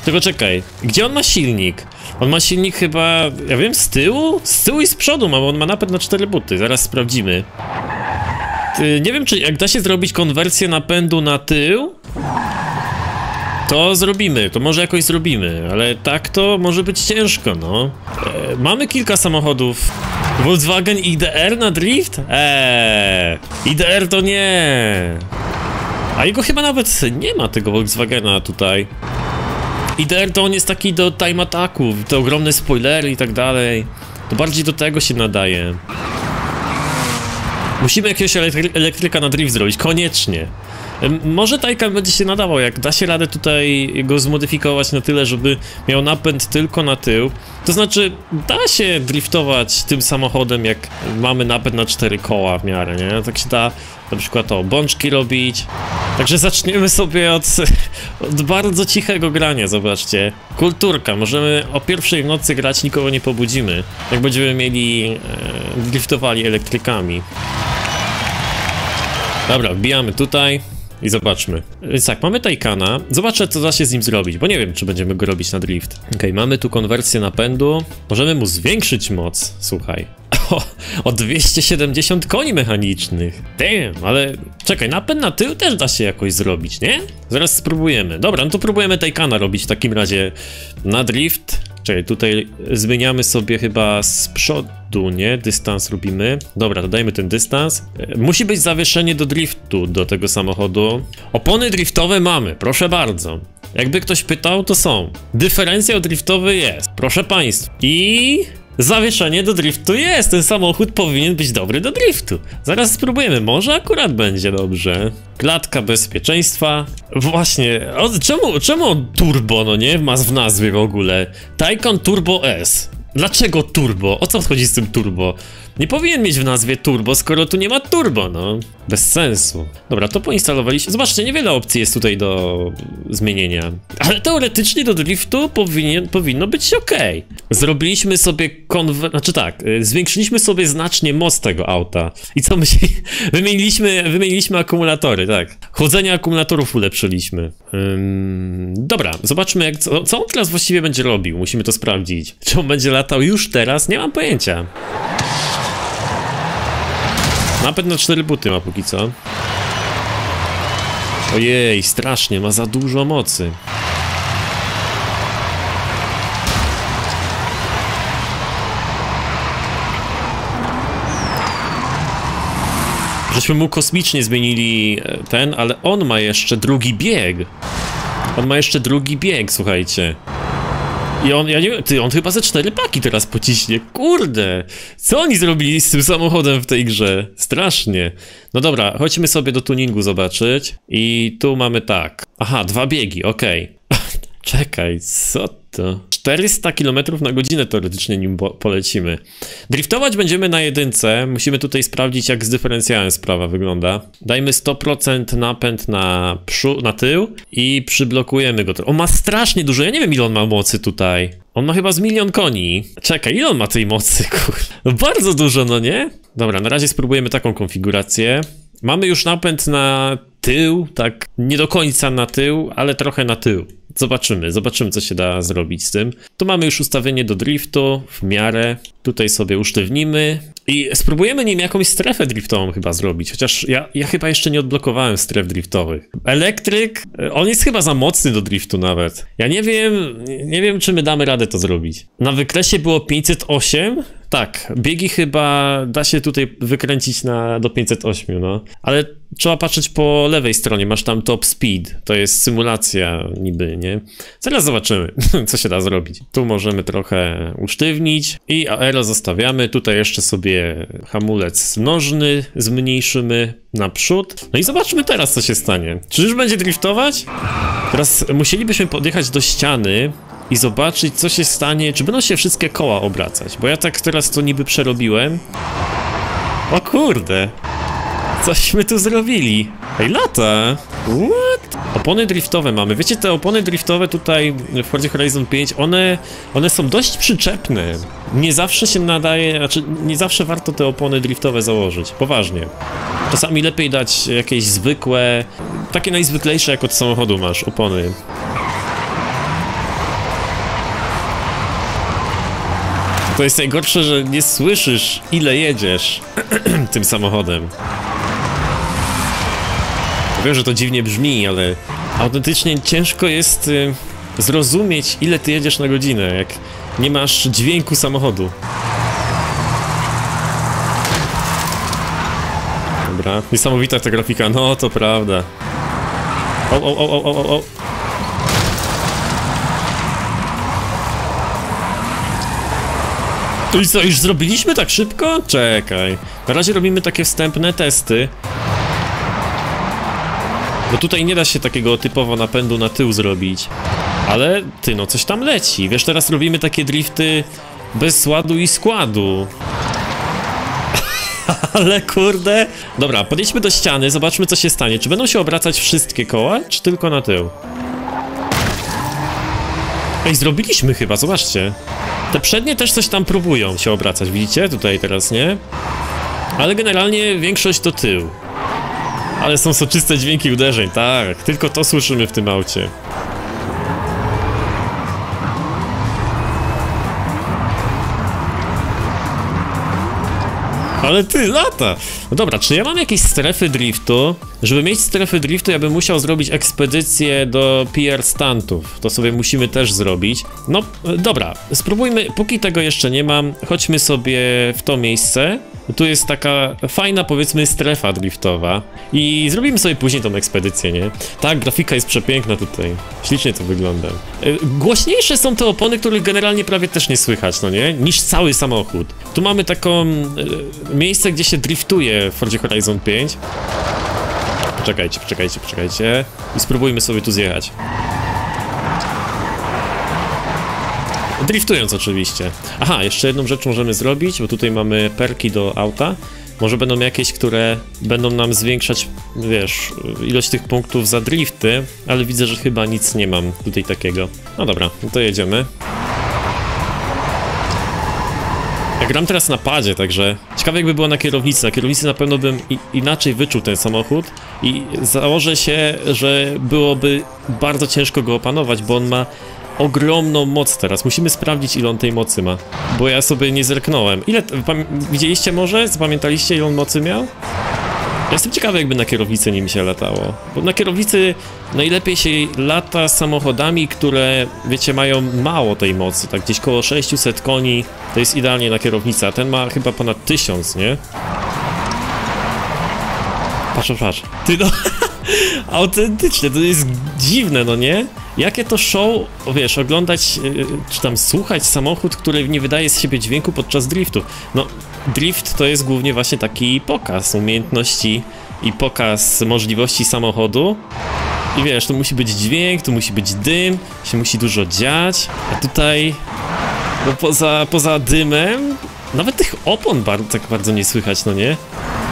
Tylko czekaj, gdzie on ma silnik? On ma silnik chyba, ja wiem, z tyłu? Z tyłu i z przodu ma, bo on ma napęd na 4 buty, zaraz sprawdzimy. Nie wiem, czy jak da się zrobić konwersję napędu na tył, to zrobimy, to może jakoś zrobimy, ale tak to może być ciężko, no. Mamy kilka samochodów. Volkswagen IDR na drift? IDR to nie. A jego chyba nawet nie ma, tego Volkswagena tutaj. IDR to on jest taki do time attacków, te ogromne spoilery i tak dalej. To bardziej do tego się nadaje. Musimy jakiegoś elektryka na drift zrobić, koniecznie. Może Taycan będzie się nadawał, jak da się radę tutaj go zmodyfikować na tyle, żeby miał napęd tylko na tył. To znaczy, da się driftować tym samochodem, jak mamy napęd na 4 koła w miarę, nie? Tak się da na przykład bączki robić. Także zaczniemy sobie od bardzo cichego grania, zobaczcie. Kulturka, możemy o pierwszej w nocy grać, nikogo nie pobudzimy. Jak będziemy mieli, driftowali elektrykami. Dobra, wbijamy tutaj i zobaczmy. Więc tak, mamy Taycana. Zobaczę, co da się z nim zrobić, bo nie wiem, czy będziemy go robić na drift. Okej, mamy tu konwersję napędu. Możemy mu zwiększyć moc, słuchaj. O 270 koni mechanicznych. Damn, ale czekaj, napęd na tył też da się jakoś zrobić, nie? Zaraz spróbujemy. Dobra, no to próbujemy Taycana robić w takim razie na drift. Czekaj, tutaj zmieniamy sobie chyba z przodu, nie? Dystans robimy. Dobra, dodajmy ten dystans. Musi być zawieszenie do driftu do tego samochodu. Opony driftowe mamy, proszę bardzo. Jakby ktoś pytał, to są. Dyferencjał driftowy jest, proszę państwa. I zawieszenie do driftu jest. Ten samochód powinien być dobry do driftu. Zaraz spróbujemy, może akurat będzie dobrze. Klatka bezpieczeństwa. Właśnie, czemu on turbo, no nie? Ma w nazwie w ogóle. Taycan Turbo S. Dlaczego turbo? O co chodzi z tym turbo? Nie powinien mieć w nazwie turbo, skoro tu nie ma turbo, no. Bez sensu. Dobra, to poinstalowaliśmy. Zobaczcie, niewiele opcji jest tutaj do zmienienia. Ale teoretycznie do driftu powinno być ok. Zrobiliśmy sobie zwiększyliśmy sobie znacznie moc tego auta. I co my się... Wymieniliśmy akumulatory, tak. Chłodzenie akumulatorów ulepszyliśmy. Dobra, zobaczmy co on teraz właściwie będzie robił. Musimy to sprawdzić. Czy on będzie latał już teraz? Nie mam pojęcia. Napęd na 4 buty ma póki co. Ojej, strasznie, ma za dużo mocy. Żeśmy mu kosmicznie zmienili ten, ale on ma jeszcze drugi bieg. Słuchajcie. I on, ja nie wiem, on chyba ze 4 paki teraz pociśnie, kurde! Co oni zrobili z tym samochodem w tej grze? Strasznie. No dobra, chodźmy sobie do tuningu zobaczyć. I tu mamy tak. Aha, 2 biegi, okej. Czekaj, co to? 400 km na godzinę teoretycznie nim polecimy. Driftować będziemy na 1. Musimy tutaj sprawdzić, jak z dyferencjałem sprawa wygląda. Dajmy 100% napęd na tył i przyblokujemy go. On ma strasznie dużo, ja nie wiem ile on ma mocy tutaj. On ma chyba z 1 000 000 koni. Czekaj, ile on ma tej mocy, kurde? No bardzo dużo, no nie? Dobra, na razie spróbujemy taką konfigurację. Mamy już napęd na tył, tak nie do końca na tył, ale trochę na tył. Zobaczymy, co się da zrobić z tym. Tu mamy już ustawienie do driftu w miarę. Tutaj sobie usztywnimy i spróbujemy nim jakąś strefę driftową chyba zrobić. Chociaż ja chyba jeszcze nie odblokowałem stref driftowych. Elektryk, on jest chyba za mocny do driftu nawet. Ja nie wiem, czy my damy radę to zrobić. Na wykresie było 508. Tak, biegi chyba da się tutaj wykręcić do 508, no. Ale trzeba patrzeć po lewej stronie, masz tam top speed. To jest symulacja niby, nie? Zaraz zobaczymy, co się da zrobić. Tu możemy trochę usztywnić i aero zostawiamy. Tutaj jeszcze sobie hamulec nożny zmniejszymy naprzód. No i zobaczmy teraz, co się stanie. Czy już będzie driftować? Teraz musielibyśmy podjechać do ściany i zobaczyć, co się stanie, czy będą się wszystkie koła obracać, bo ja tak teraz to niby przerobiłem. O kurde, cośmy tu zrobili. Ej, lata. What? Opony driftowe mamy. Wiecie, te opony driftowe tutaj w Forza Horizon 5, one są dość przyczepne. Nie zawsze się nadaje, znaczy nie zawsze warto te opony driftowe założyć, poważnie. Czasami lepiej dać jakieś zwykłe, takie najzwyklejsze, jak od samochodu masz opony. To jest najgorsze, że nie słyszysz, ile jedziesz tym samochodem. Wiem, że to dziwnie brzmi, ale autentycznie ciężko jest zrozumieć, ile ty jedziesz na godzinę, jak nie masz dźwięku samochodu. Dobra, niesamowita ta grafika, no to prawda. O. To i co, już zrobiliśmy tak szybko? Czekaj. Na razie robimy takie wstępne testy. Bo tutaj nie da się takiego typowo napędu na tył zrobić. Ale ty, no coś tam leci. Wiesz, teraz robimy takie drifty bez ładu i składu. Ale kurde. Dobra, podejdźmy do ściany, zobaczmy co się stanie. Czy będą się obracać wszystkie koła, czy tylko na tył? Ej, zrobiliśmy chyba, zobaczcie. Te przednie też coś tam próbują się obracać, widzicie? Tutaj teraz, nie? Ale generalnie większość to tył. Ale są soczyste dźwięki uderzeń, tak. Tylko to słyszymy w tym aucie. Ale ty, lata! No dobra, czy ja mam jakieś strefy driftu? Żeby mieć strefy driftu, ja bym musiał zrobić ekspedycję do PR Stuntów. To sobie musimy też zrobić. No, dobra, spróbujmy, póki tego jeszcze nie mam, chodźmy sobie w to miejsce. Tu jest taka fajna, powiedzmy, strefa driftowa. I zrobimy sobie później tą ekspedycję, nie? Tak, grafika jest przepiękna tutaj. Ślicznie to wygląda. Głośniejsze są te opony, których generalnie prawie też nie słychać, no nie? Niż cały samochód. Tu mamy taką miejsce, gdzie się driftuje w Forzie Horizon 5. Poczekajcie. I spróbujmy sobie tu zjechać. Driftując oczywiście. Aha, jeszcze jedną rzecz możemy zrobić, bo tutaj mamy perki do auta. Może będą jakieś, które będą nam zwiększać, wiesz, ilość tych punktów za drifty, ale widzę, że chyba nic nie mam tutaj takiego. No dobra, no to jedziemy. Ja gram teraz na padzie, także ciekawe jakby było na kierownicy. Na kierownicy na pewno bym inaczej wyczuł ten samochód i założę się, że byłoby bardzo ciężko go opanować, bo on ma ogromną moc teraz. Musimy sprawdzić, ile on tej mocy ma, bo ja sobie nie zerknąłem. Ile... Widzieliście może? Zapamiętaliście, ile on mocy miał? Ja jestem ciekawy, jakby na kierownicy nim się latało. Bo na kierownicy najlepiej się lata samochodami, które, wiecie, mają mało tej mocy. Tak gdzieś koło 600 koni to jest idealnie na kierownicę, a ten ma chyba ponad 1000, nie? Patrz. Ty no... Autentycznie, to jest dziwne, no nie? Jakie to show, wiesz, oglądać, czy tam słuchać samochód, który nie wydaje z siebie dźwięku podczas driftu. No, drift to jest głównie właśnie taki pokaz umiejętności i pokaz możliwości samochodu. I wiesz, tu musi być dźwięk, tu musi być dym, się musi dużo dziać, a tutaj, no poza dymem, nawet tych opon tak bardzo nie słychać, no nie?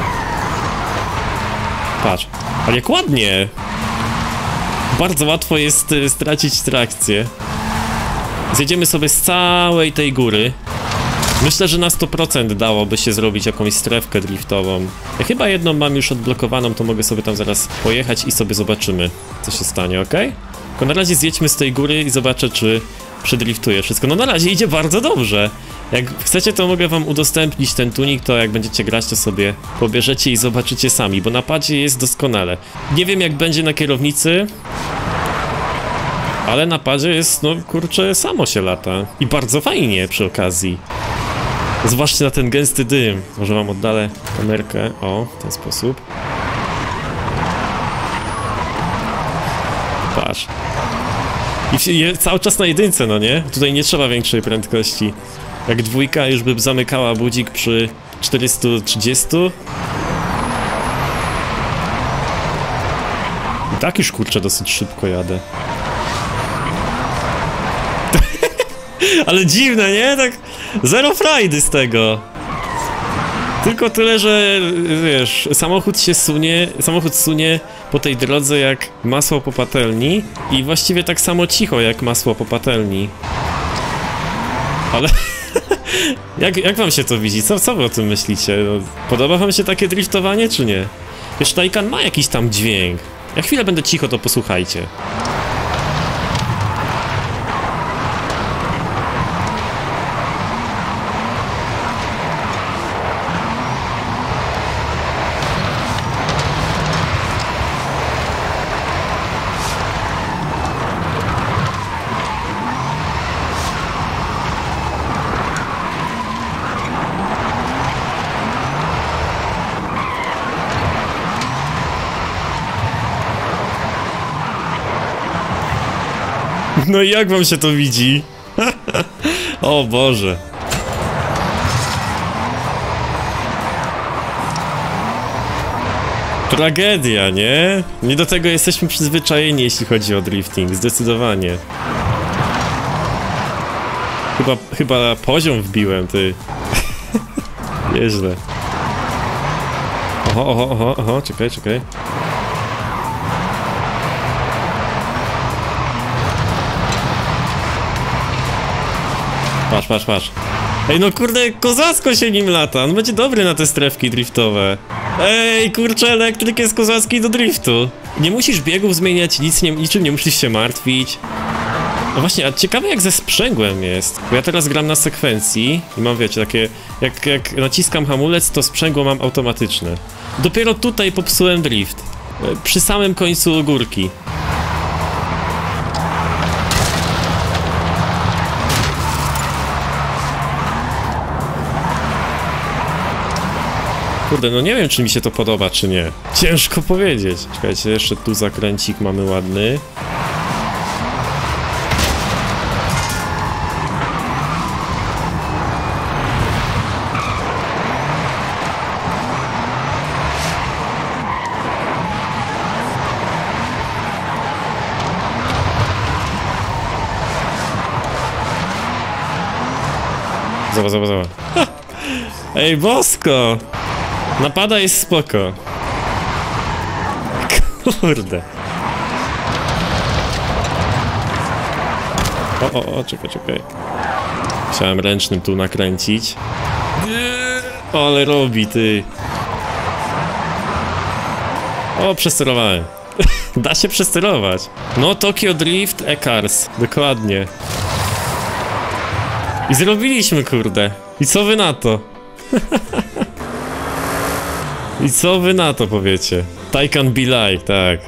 Patrz, ale jak ładnie! Bardzo łatwo jest stracić trakcję. Zjedziemy sobie z całej tej góry. Myślę, że na 100% dałoby się zrobić jakąś strefkę driftową. Ja chyba jedną mam już odblokowaną, to mogę sobie tam zaraz pojechać i sobie zobaczymy, co się stanie, ok? Tylko na razie zjedźmy z tej góry i zobaczę, czy przedriftuję wszystko. No na razie idzie bardzo dobrze. Jak chcecie, to mogę wam udostępnić ten tunik, to jak będziecie grać, to sobie pobierzecie i zobaczycie sami, bo na padzie jest doskonale. Nie wiem, jak będzie na kierownicy, ale na padzie jest, no kurczę, samo się lata. I bardzo fajnie przy okazji. Zwłaszcza na ten gęsty dym. Może wam oddalę kamerkę, o, w ten sposób. Patrz. I cały czas na jedynce, no nie? Tutaj nie trzeba większej prędkości. Jak dwójka już by zamykała budzik przy 430. I tak już, kurczę, dosyć szybko jadę. Ale dziwne, nie? Tak zero frajdy z tego. Tylko tyle, że wiesz, samochód sunie po tej drodze jak masło po patelni i właściwie tak samo cicho jak masło po patelni. Ale jak wam się to widzi? Co wy o tym myślicie? No, podoba wam się takie driftowanie, czy nie? Wiesz, Taycan ma jakiś tam dźwięk. Jak chwilę będę cicho, to posłuchajcie. No i jak wam się to widzi? O Boże. Tragedia, nie? Nie do tego jesteśmy przyzwyczajeni, jeśli chodzi o drifting, zdecydowanie. Chyba poziom wbiłem, ty. Nieźle. Oho, czekaj. Patrz. Ej, no kurde, kozacko się nim lata, on będzie dobry na te strefki driftowe. Ej, kurczę, elektryk jest kozacki do driftu. Nie musisz biegów zmieniać, niczym nie musisz się martwić. No właśnie, a ciekawe jak ze sprzęgłem jest. Bo ja teraz gram na sekwencji i mam, wiecie, takie... Jak naciskam hamulec, to sprzęgło mam automatyczne. Dopiero tutaj popsułem drift. Przy samym końcu górki. Kurde, no nie wiem, czy mi się to podoba, czy nie. Ciężko powiedzieć. Czekajcie, jeszcze tu zakręcik mamy ładny. Zobacz. Ej, bosko! Napada jest spoko. Kurde. O, czekaj. Chciałem ręcznym tu nakręcić. Ale robi, ty. O, przesterowałem. Da się przesterować. No, Tokyo Drift E-Cars. Dokładnie. I zrobiliśmy, kurde. I co wy na to? I co wy na to powiecie? Taycan be like, tak.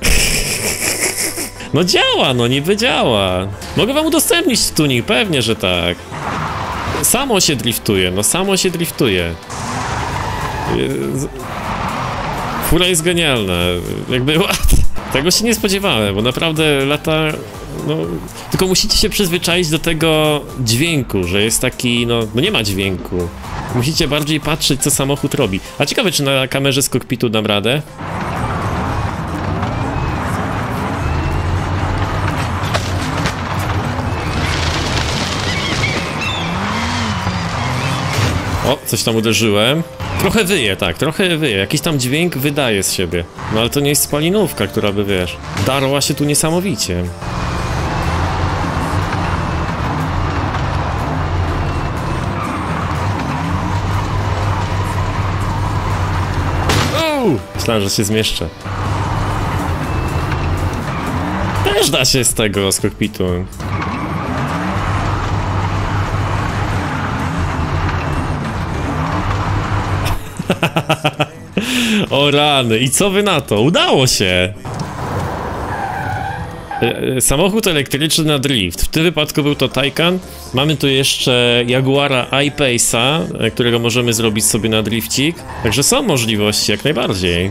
No działa, no niby działa. Mogę wam udostępnić tuning, pewnie, że tak. Samo się driftuje. Fura jest genialna. Jakby tego się nie spodziewałem, bo naprawdę lata... No, tylko musicie się przyzwyczaić do tego dźwięku, że jest taki, no nie ma dźwięku. Musicie bardziej patrzeć, co samochód robi. A ciekawe, czy na kamerze z kokpitu dam radę? O, coś tam uderzyłem. Trochę wyje, tak, trochę wyje. Jakiś tam dźwięk wydaje z siebie. No ale to nie jest spalinówka, która by, wiesz, darła się tu niesamowicie. Myślałem, że się zmieszczę. Też da się z tego, z kokpitu. O rany, i co wy na to? Udało się! Samochód elektryczny na drift. W tym wypadku był to Taycan. Mamy tu jeszcze Jaguara I-Pace'a, którego możemy zrobić sobie na drifcik. Także są możliwości, jak najbardziej.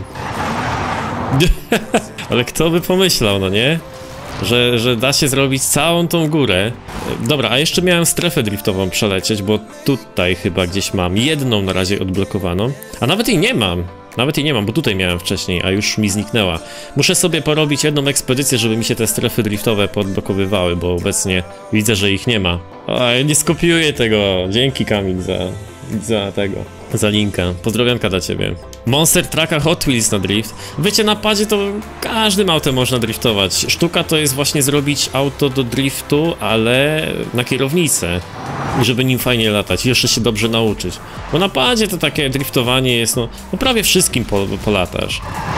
Ale kto by pomyślał, no nie? Że da się zrobić całą tą górę. Dobra, a jeszcze miałem strefę driftową przelecieć, bo tutaj chyba gdzieś mam jedną na razie odblokowaną. A nawet jej nie mam. Bo tutaj miałem wcześniej, a już mi zniknęła. Muszę sobie porobić jedną ekspedycję, żeby mi się te strefy driftowe podblokowywały, bo obecnie widzę, że ich nie ma. A ja nie skopiuję tego. Dzięki, Kamil, za linka. Pozdrowionka dla ciebie. Monster Trucka Hot Wheels na drift. Wiecie, na padzie to każdym autem można driftować. Sztuka to jest właśnie zrobić auto do driftu, ale na kierownicę. I żeby nim fajnie latać i jeszcze się dobrze nauczyć. Bo na padzie to takie driftowanie jest, no prawie wszystkim polatasz.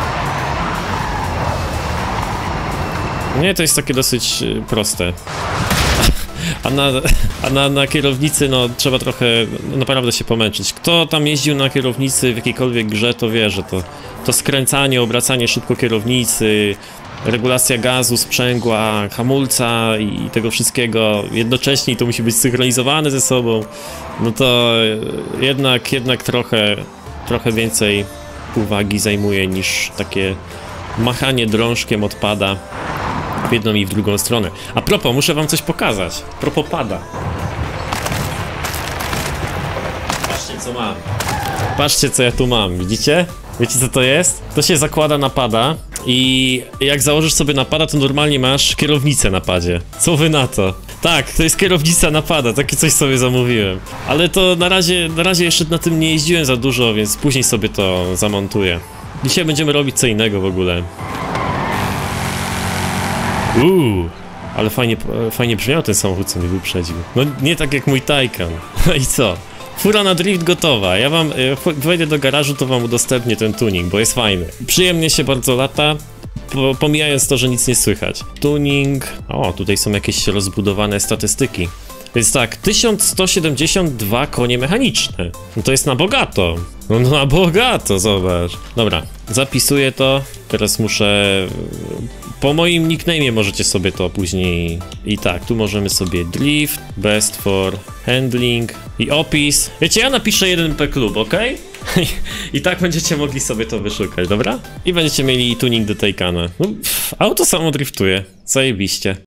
Nie, to jest takie dosyć proste. A na kierownicy, no trzeba trochę naprawdę się pomęczyć. Kto tam jeździł na kierownicy w jakiejkolwiek grze, to wie, że to skręcanie, obracanie szybko kierownicy, regulacja gazu, sprzęgła, hamulca i tego wszystkiego jednocześnie, to musi być synchronizowane ze sobą. No to jednak trochę więcej uwagi zajmuje niż takie machanie drążkiem od pada. w jedną i w drugą stronę. A propos, muszę wam coś pokazać. Propos pada. Patrzcie, co mam. Patrzcie, co ja tu mam, widzicie? Wiecie, co to jest? To się zakłada na pada i jak założysz sobie na pada, to normalnie masz kierownicę na padzie. Co wy na to? Tak, to jest kierownica na pada, takie coś sobie zamówiłem. Ale to na razie jeszcze na tym nie jeździłem za dużo, więc później sobie to zamontuję. Dzisiaj będziemy robić co innego w ogóle. Ale fajnie brzmiał ten samochód, co mnie wyprzedził. No nie tak jak mój Taycan. No i co? Fura na drift gotowa. Ja wam wejdę do garażu, to wam udostępnię ten tuning, bo jest fajny. Przyjemnie się bardzo lata, pomijając to, że nic nie słychać. Tuning... O, tutaj są jakieś rozbudowane statystyki. Więc tak, 1172 konie mechaniczne. No to jest na bogato. No na bogato, zobacz. Dobra, zapisuję to. Teraz muszę... Po moim nickname'ie możecie sobie to później... I tak, tu możemy sobie drift, best for handling i opis. Wiecie, ja napiszę 1P klub, ok? I tak będziecie mogli sobie to wyszukać, dobra? I będziecie mieli tuning do Taycana. No, auto samo driftuje. Zajebiście.